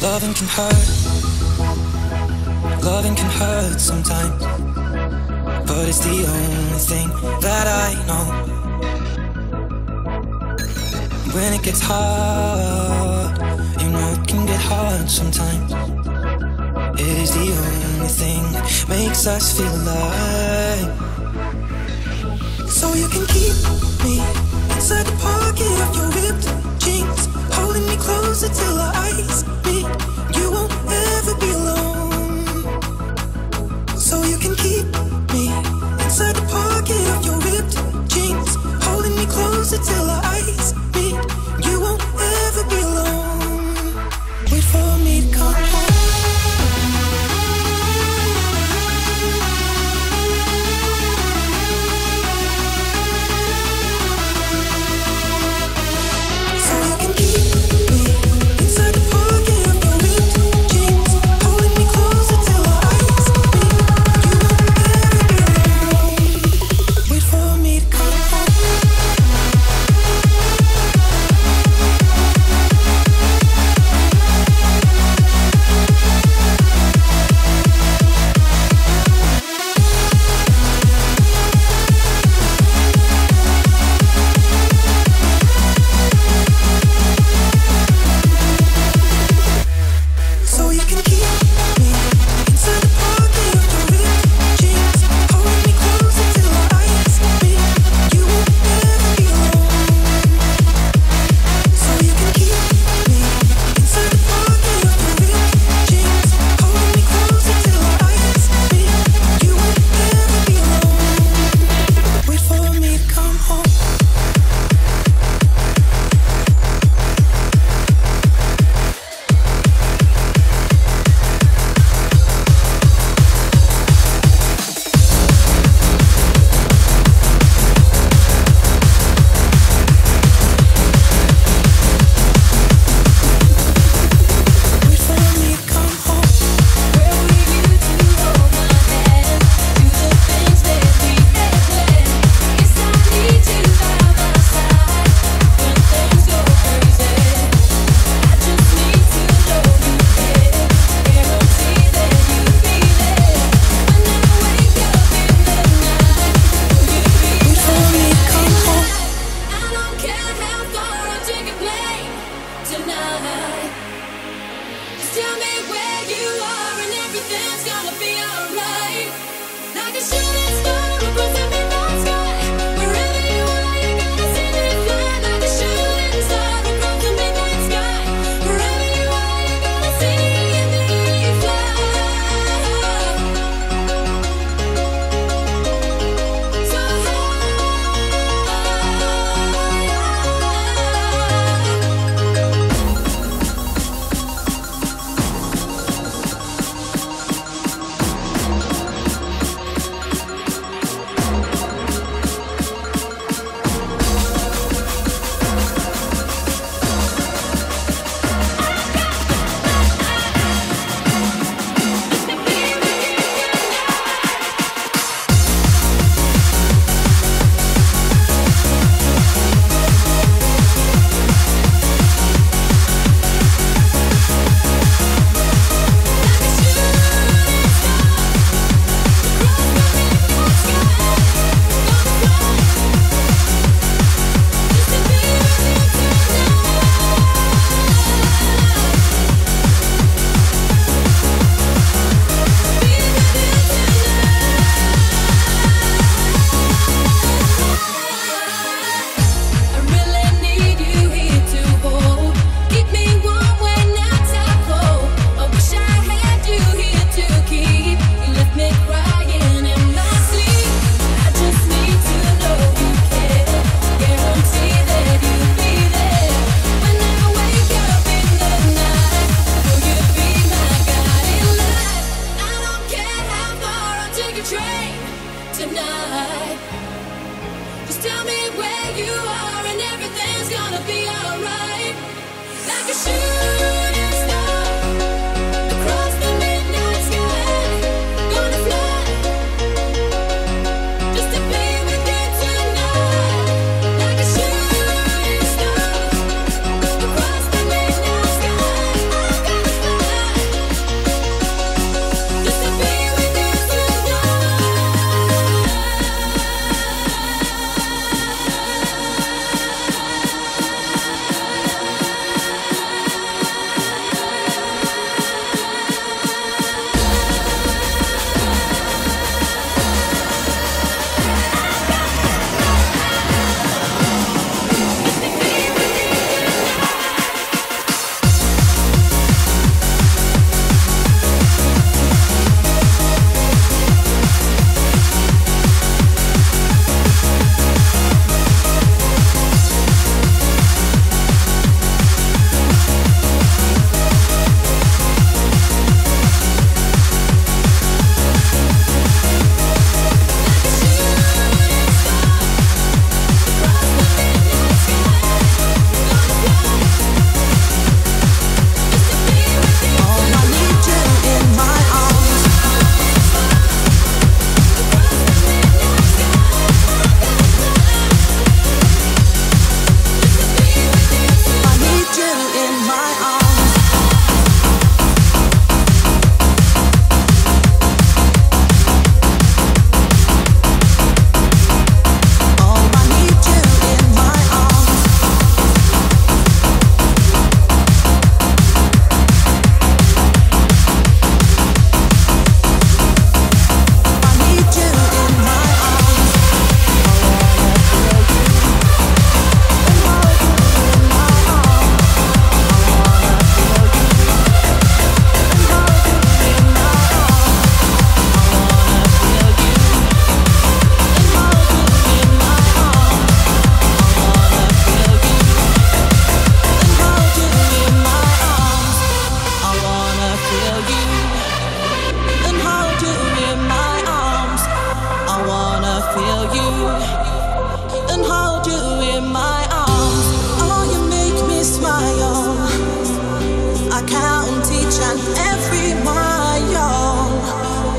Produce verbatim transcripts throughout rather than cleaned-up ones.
Loving can hurt, loving can hurt sometimes, but it's the only thing that I know. When it gets hard, you know it can get hard sometimes. It is the only thing that makes us feel alive. So you can keep me inside the pocket of your ripped jeans, holding me closer till our eyes meet. You won't ever be alone. So you can keep me inside the pocket of your ripped jeans, holding me closer till our eyes meet. You won't ever be alone. Wait for me to come home.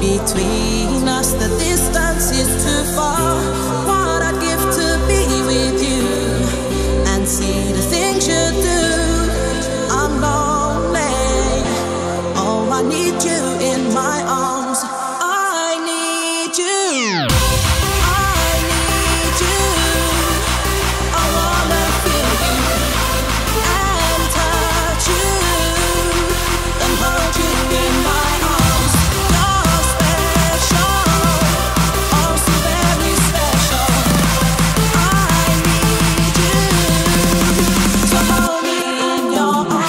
between us. The distance is too far. What I'd give to be with you and see the things you do. I'm lonely. Oh, I need you in my arms. I need you. I need you. I wanna feel you and touch you and hold you in my arms. You're special, oh so very special. I need you to hold me in your arms.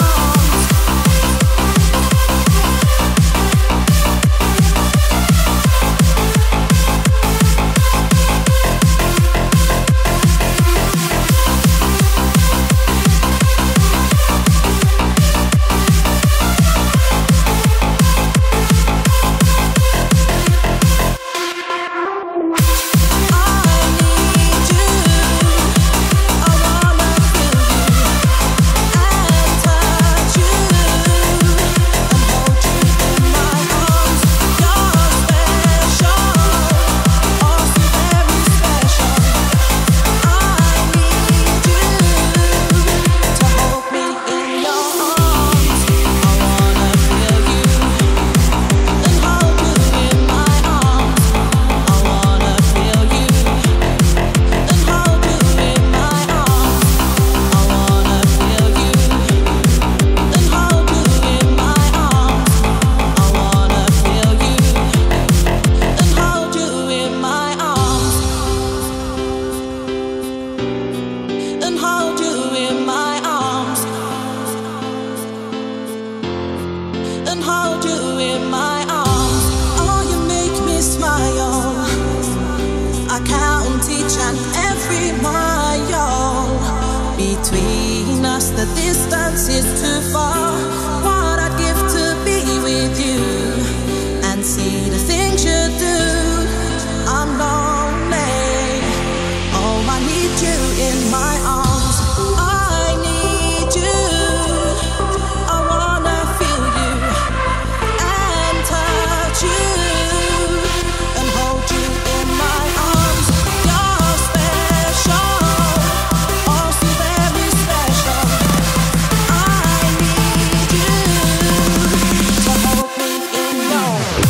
Between us, the distance is too far. What I'd give to be with you and see the things you do. I'm lonely. Oh, I need you in my arms. I need you. I wanna feel you and touch you and hold you in my arms. You're special. Oh, so very special. I need you to hold me in your arms.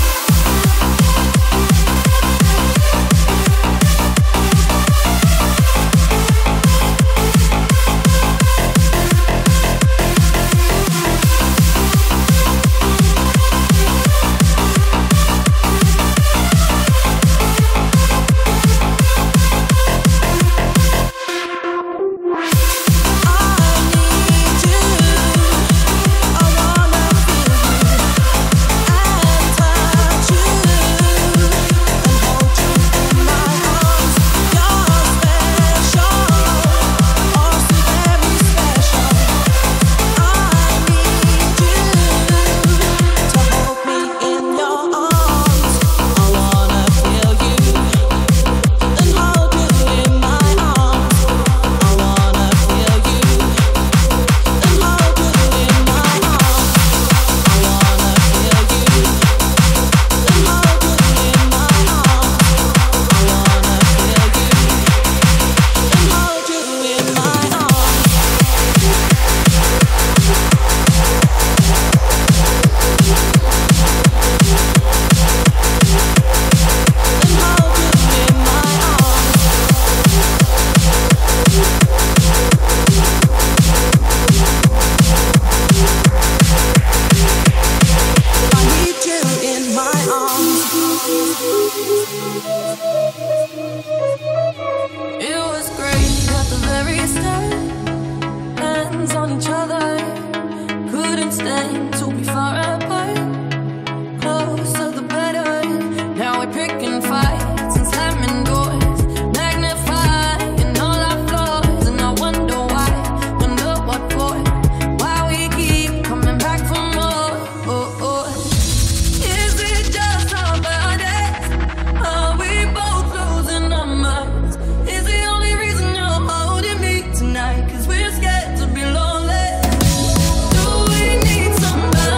It was great at the very start. Hands on each other, couldn't stand to be far apart. Closer the better. Now we're picking fights and slamming doors, magnifying all our flaws. And I wonder why, wonder what for, why we keep coming back for more. Oh, oh. Is it just our bad days? Are we both losing our minds? Is the only reason you're holding me tonight 'cause we're scared to be lonely? Do we need somebody?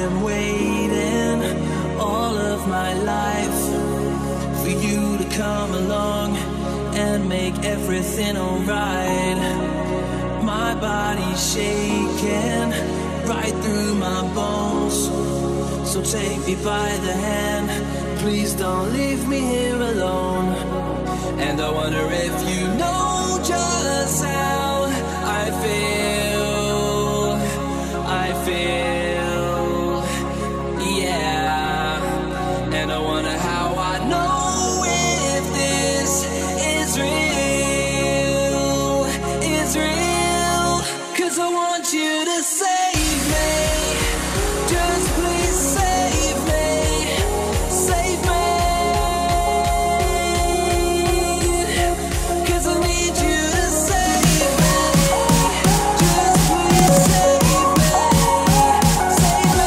been waiting all of my life for you to come along and make everything alright. My body's shaking right through my bones, so take me by the hand, please don't leave me here alone. And I wonder if you know just how I feel, I feel, yeah. And I wonder how I know if this is real, is real. Cause I want you to save me, just please save me, save me. Cause I need you to save me, just please save me, save me.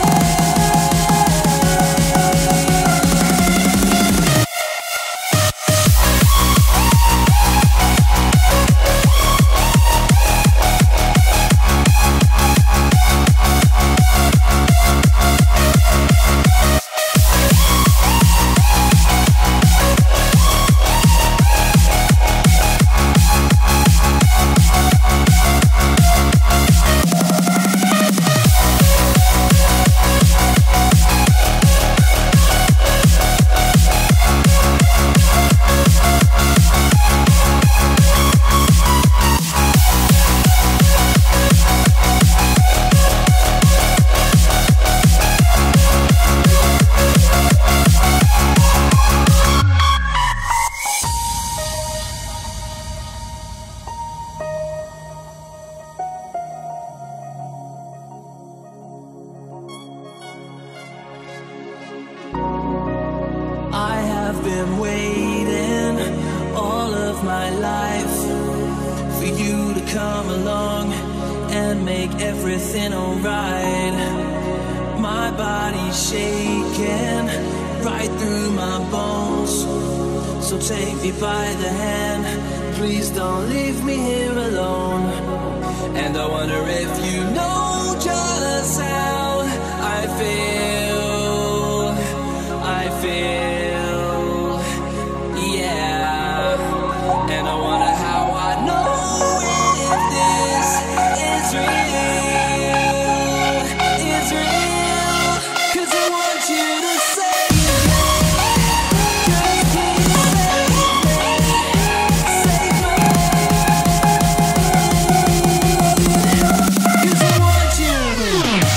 I have been waiting all of my life for you to come along and make everything alright. My body's shaking right through my bones, so take me by the hand, please don't leave me here alone. And I wonder if you know just how I feel, I feel, yeah. And I wonder how I know if this is real, is real. Cause I want you to save me, just please save me, save me. Cause I want you to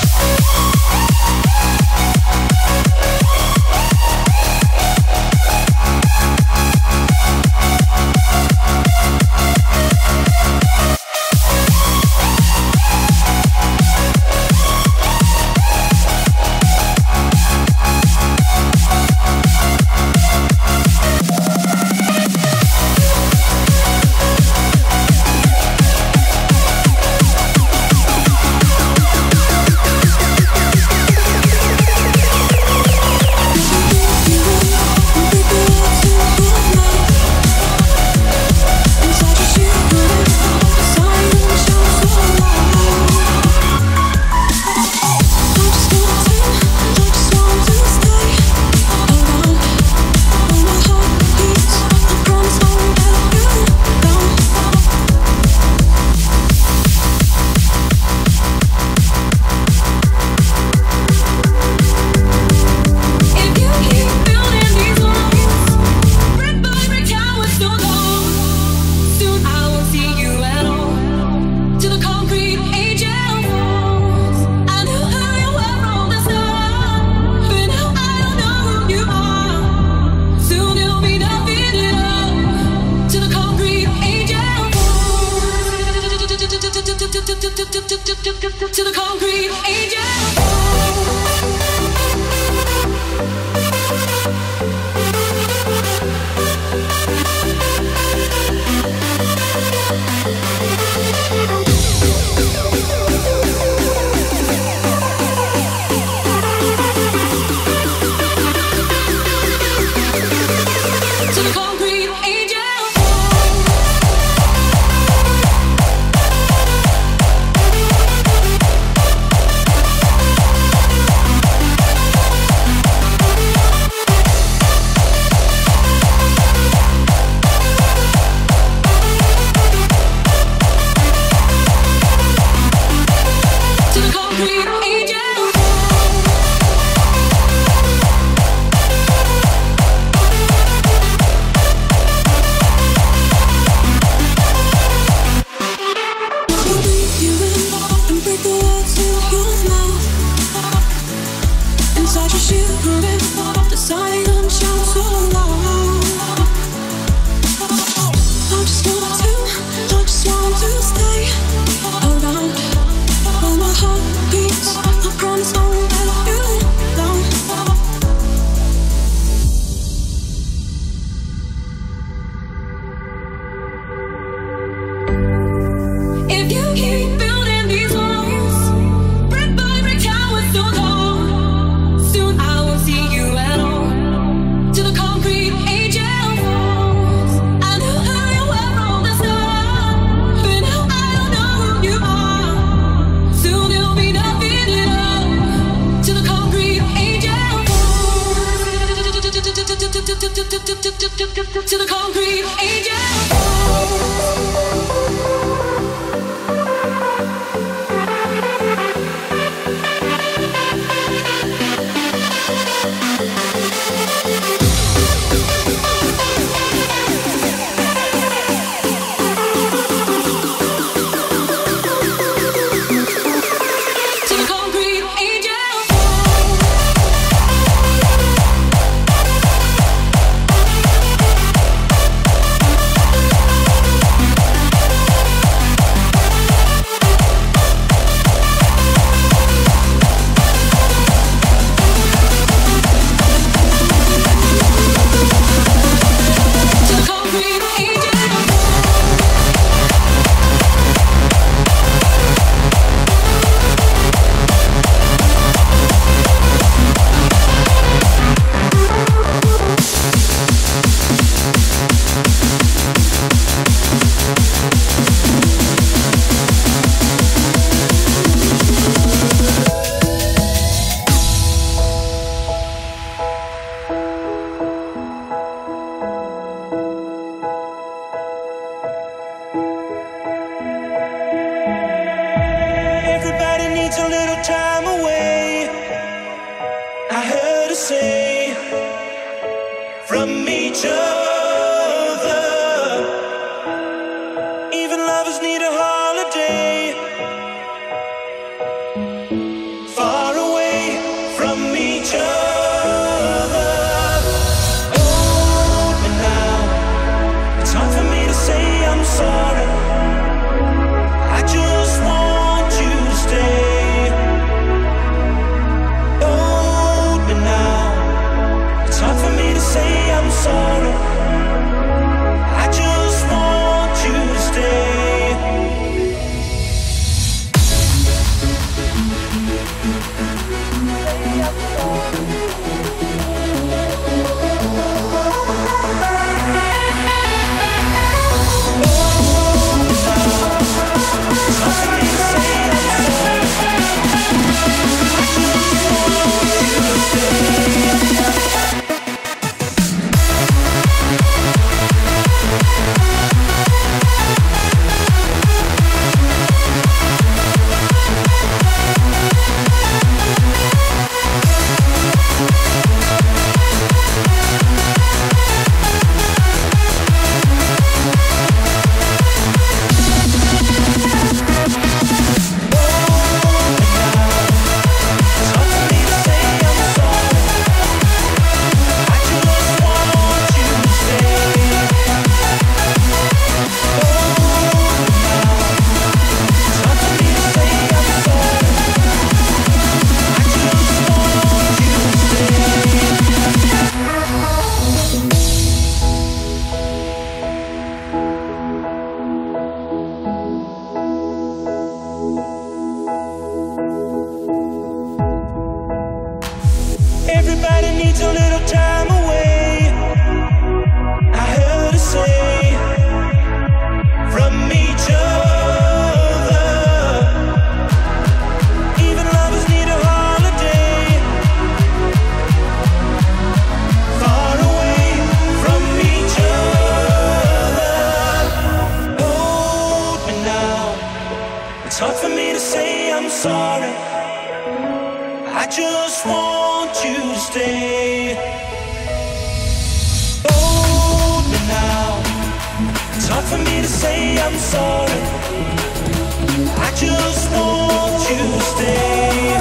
to the concrete angel. To the concrete angel. lovers need a holiday, far away from each other. Hold me now, it's hard for me to say I'm sorry. I just want you to stay. Hold me now, it's hard for me to say I'm sorry. I just want you to stay. Everybody needs a little time away, I heard her say, from each other. Even lovers need a holiday, far away from each other. Hold me now, it's hard for me to say I'm sorry. I just want you to stay. Hold me now, it's hard for me to say I'm sorry. I just want you to stay.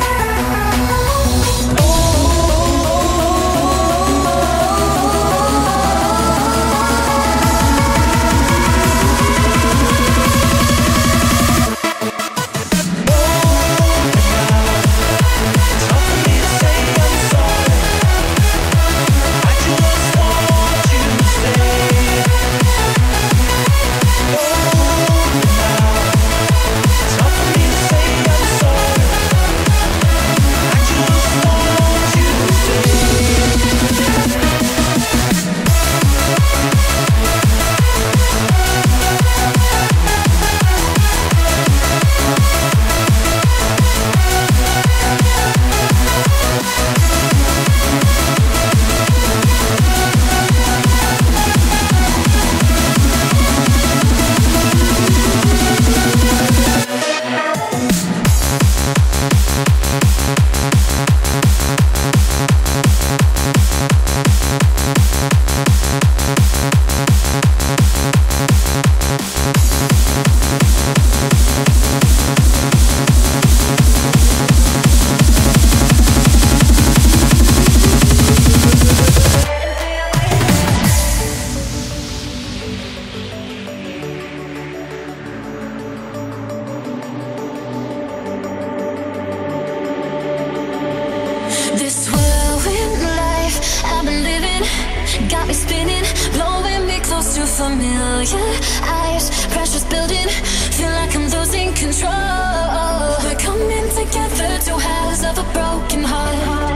Familiar eyes, pressure's building, feel like I'm losing control. We're coming together, two halves of a broken heart.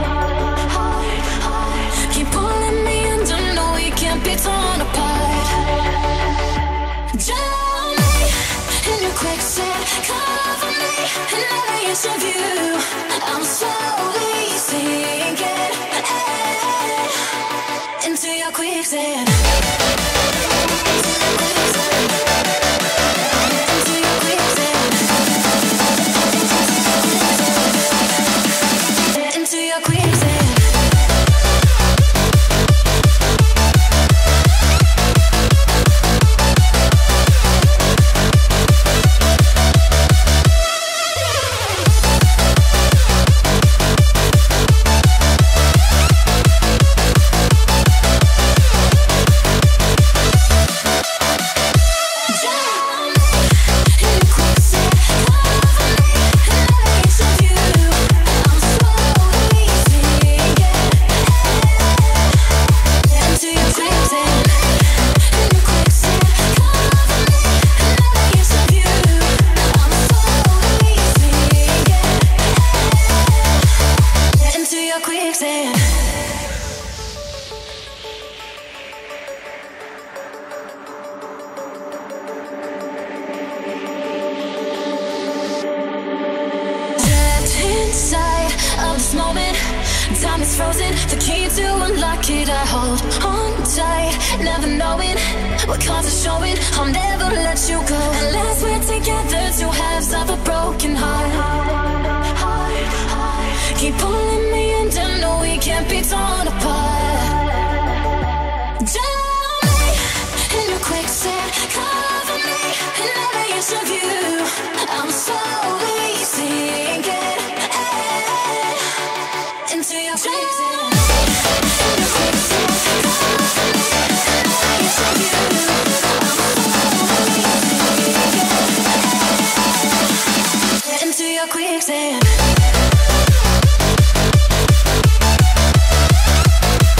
Keep pulling me under, no, we can't be torn apart. Drown me in your quicksand, cover me in every inch of you. I'm slowly sinking into your quicksand. is frozen. The key to unlock it I hold on tight, never knowing what cards are showing. I'll never let you go unless we're together, two halves of a broken heart. Keep pulling me under, no, we can't be torn apart. Drown me in your quicksand, cover me in every inch of you. I'm slowly sinking into your quicksand. In your quicksand, cover me in every inch of you. I'm slowly sinking into your quicksand.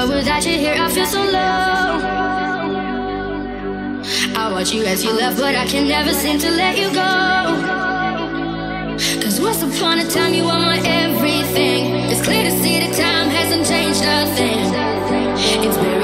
But without you here, I feel so low. I watch you as you left, but I can never seem to let you go. Cause once upon a time you were my everything. It's clear to see that time hasn't changed a thing. It's been